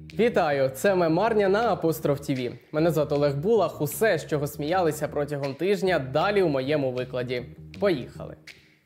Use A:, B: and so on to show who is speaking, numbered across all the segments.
A: Вітаю! Це Мемарня на Апостроф ТВ. Мене звати Олег Булах. Усе, з чого сміялися протягом тижня, далі у моєму викладі. Поїхали!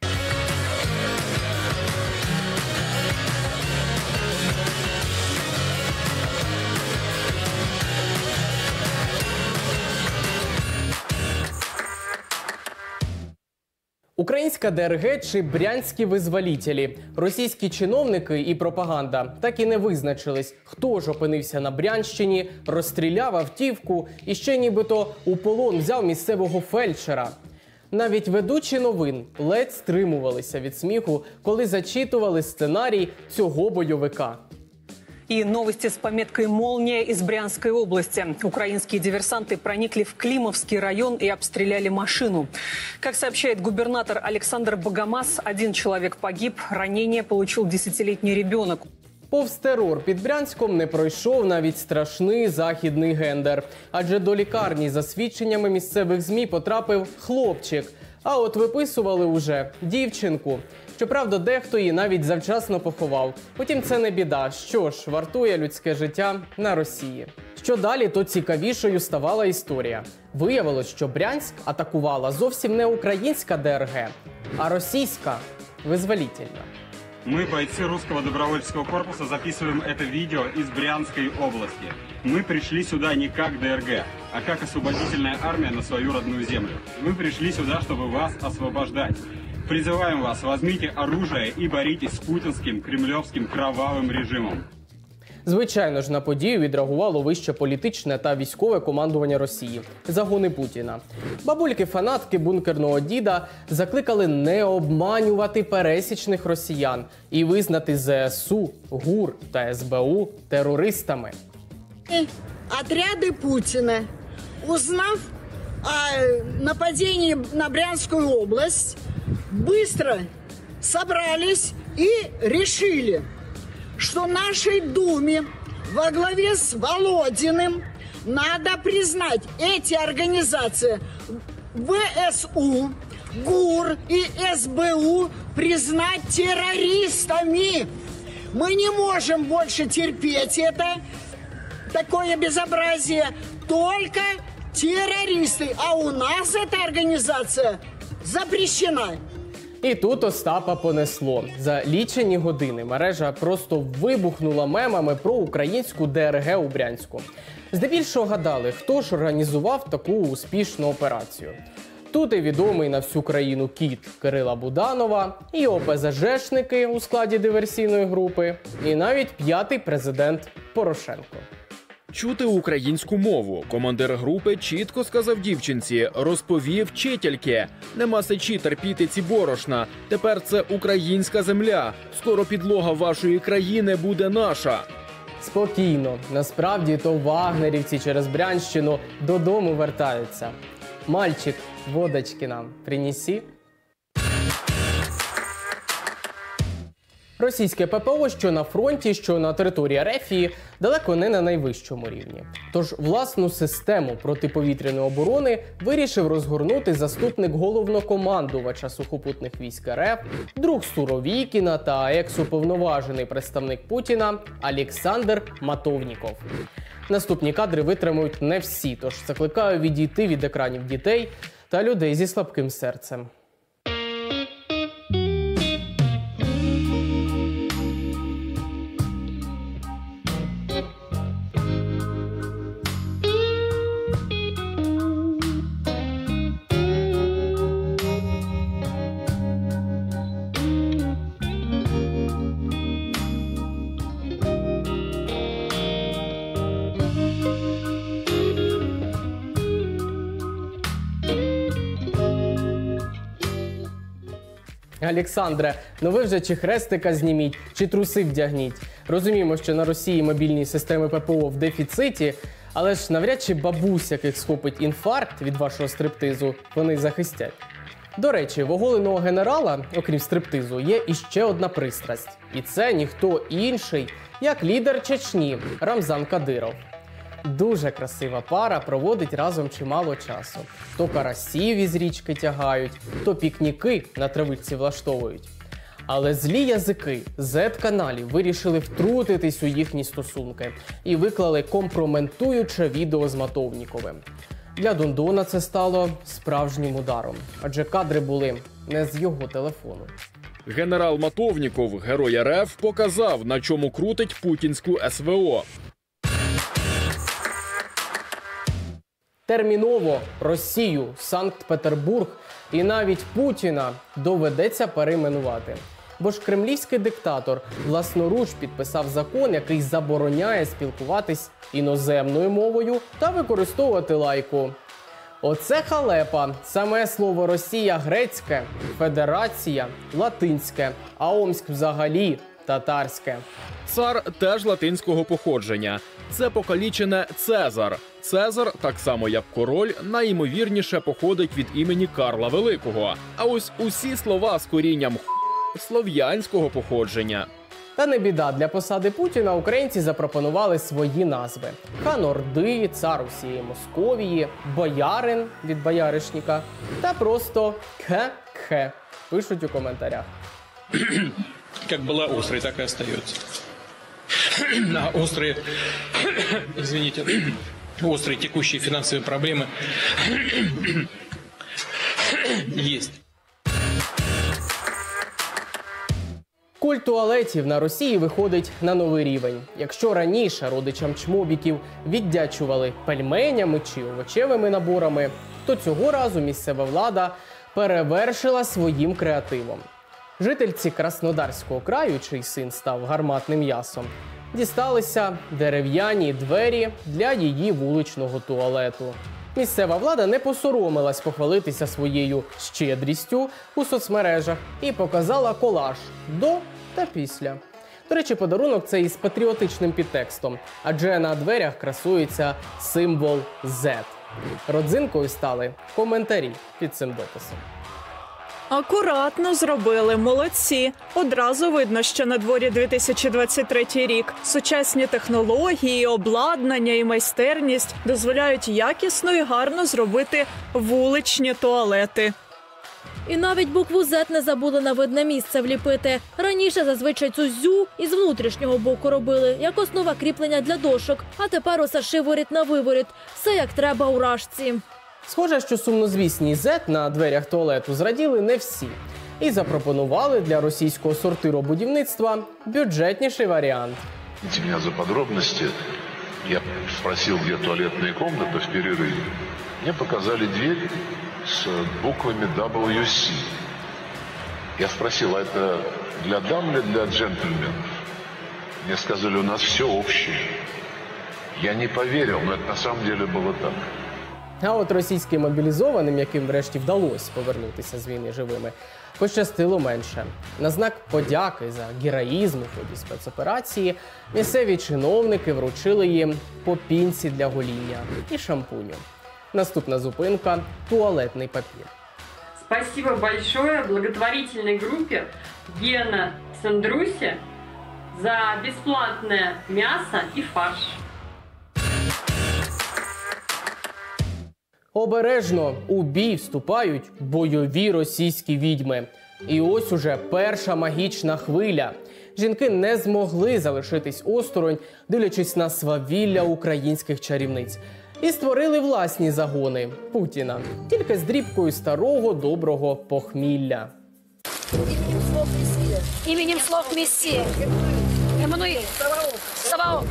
A: Українська ДРГ чи брянські визволителі? Російські чиновники і пропаганда так і не визначились, хто ж опинився на Брянщині, розстріляв автівку і ще нібито у полон взяв місцевого фельдшера. Навіть ведучі новин ледь стримувалися від сміху, коли зачитували сценарій цього бойовика.
B: И новости с пометкой «Молния» из Брянской области. Украинские диверсанты проникли в Климовский район и обстреляли машину. Как сообщает губернатор Александр Богомаз, 1 человек погиб, ранение получил 10-летний ребенок.
A: Повз терор під Брянськом не пройшов навіть страшний західний гендер. Адже до лікарні, за свідченнями місцевих ЗМІ, потрапив хлопчик. А от виписували уже дівчинку. Щоправда, дехто її навіть завчасно поховав. Утім, це не біда. Що ж, вартує людське життя на Росії. Що далі, то цікавішою ставала історія. Виявилось, що Брянськ атакувала зовсім не українська ДРГ, а російська визволительна.
C: Мы, бойцы русского добровольческого корпуса, записываем это видео из Брянской области. Мы пришли сюда не как ДРГ, а как освободительная армия на свою родную землю. Мы пришли сюда, чтобы вас освобождать. Призываем вас, возьмите оружие и боритесь с путинским, кремлевским кровавым режимом.
A: Звичайно ж, на подію відреагувало вище політичне та військове командування Росії – загони Путіна. Бабульки-фанатки бункерного діда закликали не обманювати пересічних росіян і визнати ЗСУ, ГУР та СБУ терористами.
D: Отряды Путина, узнав о нападении на Брянскую область, быстро собрались и решили, что нашей Думе во главе с Володиным надо признать эти организации ВСУ, ГУР и СБУ признать террористами. Мы не можем больше терпеть это, такое безобразие, только террористы, а у нас эта организация запрещена.
A: І тут Остапа понесло. За лічені години мережа просто вибухнула мемами про українську ДРГ у Брянську. Здебільшого гадали, хто ж організував таку успішну операцію. Тут і відомий на всю країну кіт Кирила Буданова, і ОПЗЖшники у складі диверсійної групи, і навіть 5-й президент Порошенко.
E: Чути українську мову. Командир групи чітко сказав дівчинці, розповів вчительки. Нема сечі терпіти ці борошна. Тепер це українська земля. Скоро підлога вашої країни буде наша.
A: Спокійно. Насправді то вагнерівці через Брянщину додому вертаються. Мальчик, водочки нам принеси. Російське ППО, що на фронті, що на території РФ, далеко не на найвищому рівні. Тож власну систему протиповітряної оборони вирішив розгорнути заступник головнокомандувача сухопутних військ РФ, друг Суровікіна та екс-уповноважений представник Путіна Олександр Матовніков. Наступні кадри витримують не всі, тож закликаю відійти від екранів дітей та людей зі слабким серцем. Олександре, ну ви вже чи хрестика зніміть, чи труси вдягніть. Розуміємо, що на Росії мобільні системи ППО в дефіциті, але ж навряд чи бабусь, яких схопить інфаркт від вашого стриптизу, вони захистять. До речі, в оголеного генерала, окрім стриптизу, є іще одна пристрасть. І це ніхто інший, як лідер Чечні Рамзан Кадиров. Дуже красива пара проводить разом чимало часу. То карасів із річки тягають, то пікніки на травичці влаштовують. Але злі язики Z-каналів вирішили втрутитись у їхні стосунки і виклали компрометуюче відео з Матовніковим. Для Дондона це стало справжнім ударом, адже кадри були не з його телефону.
E: Генерал Матовніков, герой РФ, показав, на чому крутить путінську СВО.
A: Терміново Росію, Санкт-Петербург і навіть Путіна доведеться перейменувати. Бо ж кремлівський диктатор власноруч підписав закон, який забороняє спілкуватись іноземною мовою та використовувати лайку. Оце халепа. Саме слово Росія грецьке, Федерація латинське, а Омськ взагалі татарське.
E: Цар теж латинського походження. Це покалічене Цезар. Цезар, так само як король, найімовірніше походить від імені Карла Великого. А ось усі слова з корінням слов'янського походження.
A: Та не біда, для посади Путіна українці запропонували свої назви. Хан Орди, цар усієї Московії, боярин від бояришника та просто Кхе-Кхе. Пишуть у коментарях.
F: Как была острой, так и остается. А острые, извините, острые текущие финансовые проблемы есть.
A: Культ туалетів на Росії виходить на новий рівень. Якщо раніше родичам чмобіків віддячували пельменями чи овочевими наборами, то цього разу місцева влада перевершила своїм креативом. Жительці Краснодарського краю, чий син став гарматним м'ясом, дісталися дерев'яні двері для її вуличного туалету. Місцева влада не посоромилась похвалитися своєю щедрістю у соцмережах і показала колаж до та після. До речі, подарунок цей із патріотичним підтекстом, адже на дверях красується символ Z. Родзинкою стали коментарі під цим дописом.
G: Акуратно зробили, молодці. Одразу видно, що на дворі 2023 рік. Сучасні технології, обладнання і майстерність дозволяють якісно і гарно зробити вуличні туалети.
H: І навіть букву Z не забули на видне місце вліпити. Раніше зазвичай цю зю із внутрішнього боку робили, як основа кріплення для дошок. А тепер усе шиворіт на виворіт. Все як треба у рашці.
A: Схоже, що сумнозвісні Z на дверях туалету зраділи не всі. І запропонували для російського сортиробудівництва бюджетніший варіант.
I: Извините меня за подробности. Я спросил, где туалетные комнаты в перерыве. Мне показали дверь с буквами WC. Я спросил, а это для дам или для джентльменов? Мне сказали, у нас все общее. Я не поверил, но это на самом деле было так.
A: А от російським мобілізованим, яким врешті вдалося повернутися з війни живими, пощастило менше. На знак подяки за героїзм у ході спецоперації місцеві чиновники вручили їм по пінці для гоління і шампуню. Наступна зупинка – туалетний папір.
J: Спасибо большое благотворительной группе Гена Сандруси за бесплатное мясо и фарш.
A: Обережно у бій вступають бойові російські відьми. І ось уже перша магічна хвиля. Жінки не змогли залишитись осторонь, дивлячись на свавілля українських чарівниць. І створили власні загони Путіна, тільки з дрібкою старого доброго похмілля.
H: Іменем слов Мессії. Еммануїл. Саваоф.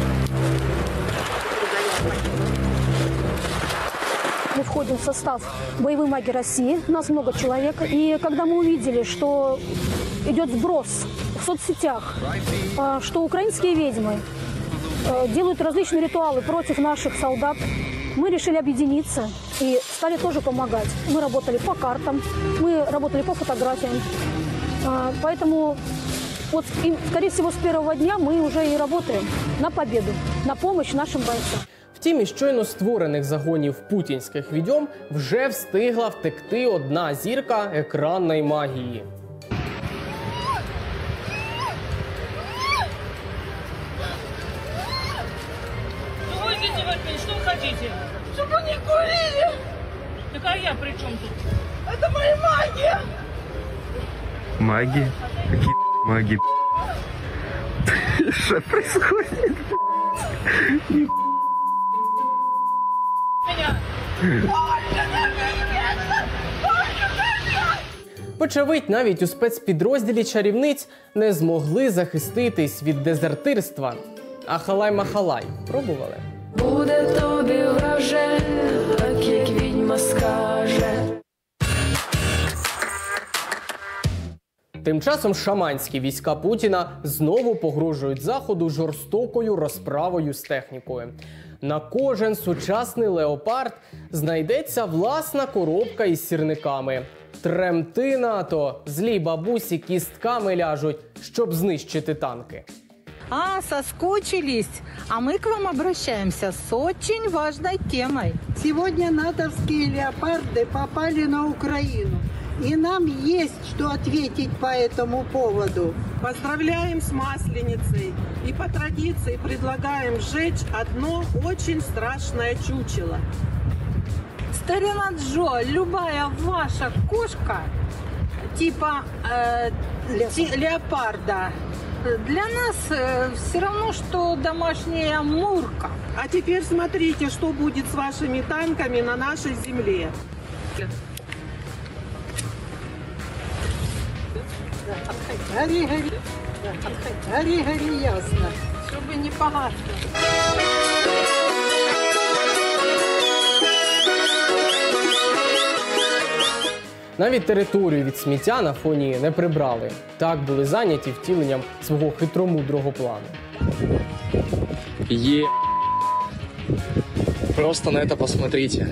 K: Мы входим в состав боевой магии России, нас много человек. И когда мы увидели, что идет сброс в соцсетях, что украинские ведьмы делают различные ритуалы против наших солдат, мы решили объединиться и стали тоже помогать. Мы работали по картам, мы работали по фотографиям. Поэтому, вот, скорее всего, с первого дня мы уже и работаем на победу, на помощь нашим бойцам.
A: Втім, із щойно створених загонів путінських відьом вже встигла втекти одна зірка екранної магії.
L: Что вы хотите от меня? Что вы хотите? Чтобы не курили! Так а я при чем тут? Это моя магия!
M: Маги? Какие маги? Что происходит?
A: Вочевидь, навіть у спецпідрозділі чарівниць не змогли захиститись від дезертирства. А халай-махалай пробували?
N: Буде тобі враже, так як відьма скаже.
A: Тим часом шаманські війська Путіна знову погрожують Заходу жорстокою розправою з технікою. На кожен сучасний леопард знайдеться власна коробка із сірниками. Тремти НАТО, злі бабусі кістками ляжуть, щоб знищити танки.
O: А, соскучились? А мы к вам обращаемся с очень важной темой.
D: Сегодня натовские леопарды попали на Украину. И нам есть что ответить по этому поводу.
P: Поздравляем с Масленицей. И по традиции предлагаем сжечь одно очень страшное чучело.
O: Старина Джо, любая ваша кошка, типа леопарда, для нас все равно, что домашняя мурка.
P: А теперь смотрите, что будет с вашими танками на нашей земле.
D: Гори, гори. Гори, гори, ясно.
O: Чтобы не погасло.
A: Навіть територію від сміття на фоні не прибрали. Так були зайняті втіленням свого хитромудрого плану.
Q: Просто на это посмотрите.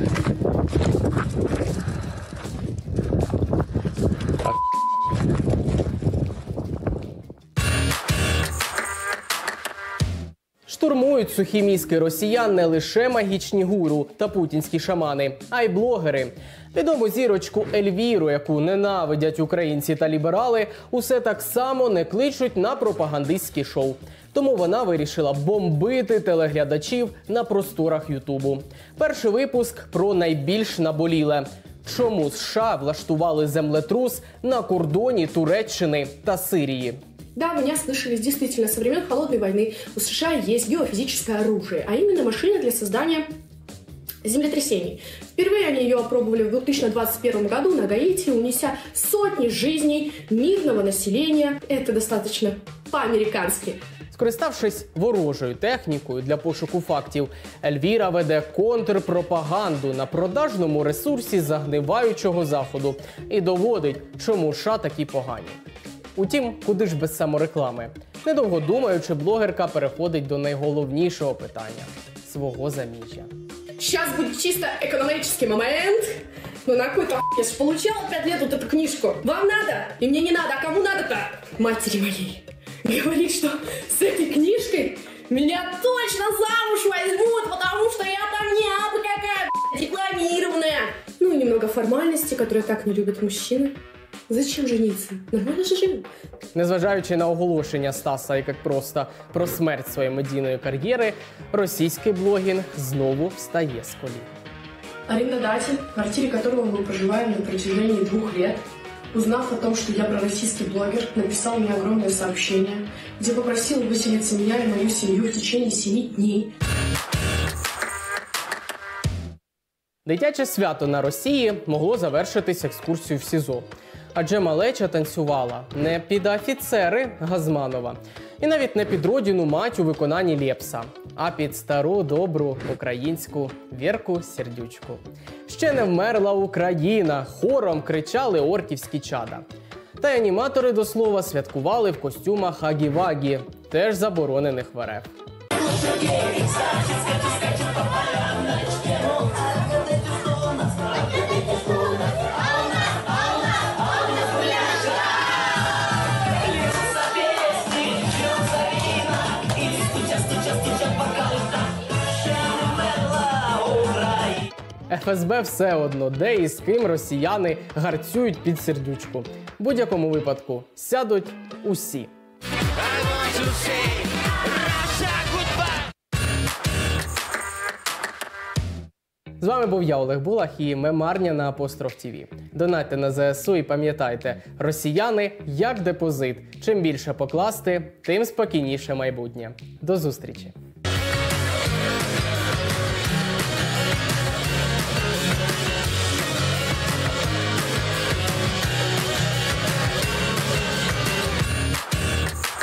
A: Штурмують сухі мізки росіян не лише магічні гуру та путінські шамани, а й блогери. Відому зірочку Ельвіру, яку ненавидять українці та ліберали, усе так само не кличуть на пропагандистські шоу. Тому вона вирішила бомбити телеглядачів на просторах Ютубу. Перший випуск про найбільш наболіле. Чому США влаштували землетрус на кордоні Туреччини та Сирії?
R: Да, вы не ослышались. Действительно, со времен Холодной войны у США есть геофизическое оружие, а именно машина для создания землетрясений. Впервые они ее опробовали в 2021 году на Гаити, унеся сотни жизней мирного населения. Это достаточно по-американски.
A: Скориставшись ворожою технікою для пошуку фактів, Ельвіра веде контрпропаганду на продажному ресурсі загниваючого Заходу і доводить, чому США такі погані. Утім, куди ж без самореклами? Недовго думаючи, блогерка переходить до найголовнішого питання – свого заміжжя.
R: Сейчас будет чисто экономический момент. Ну на какой-то я же получала 5 лет вот эту книжку. Вам надо? И мне не надо. А кому надо-то? Матери моей. Говорит, что с этой книжкой меня точно замуж возьмут, потому что я там не абы какая дипломированная. Ну и немного формальности, которые так не любят мужчины. Зачем жениться? Нормально же живем.
A: Незважаючи на оголошення Стаса як просто про смерть своєї медійної кар'єри, російський блогінг знову встає з колін.
R: Арендодатель, в квартире которого мы проживаем на протяжении 2 лет, узнав о том, что я пророссийский блогер, написал мне огромное сообщение, где попросил выселиться меня и мою семью в течение 7 дней.
A: Дитяче свято на Росії могло завершитись екскурсією в СІЗО. Адже малеча танцювала не під офіцери Газманова. І навіть не під родину мать у виконанні Лєпса, а під стару добру українську Вірку Сердючку. Ще не вмерла Україна, хором кричали орківські чада. Та й аніматори, до слова, святкували в костюмах агі-вагі, теж заборонених в РФ. ФСБ все одно, де і з ким росіяни гарцюють під Сердючку. В будь-якому випадку сядуть усі. З вами був я, Олег Булах, і Мемарня на Апостроф ТВ. Донатьте на ЗСУ і пам'ятайте, росіяни як депозит. Чим більше покласти, тим спокійніше майбутнє. До зустрічі!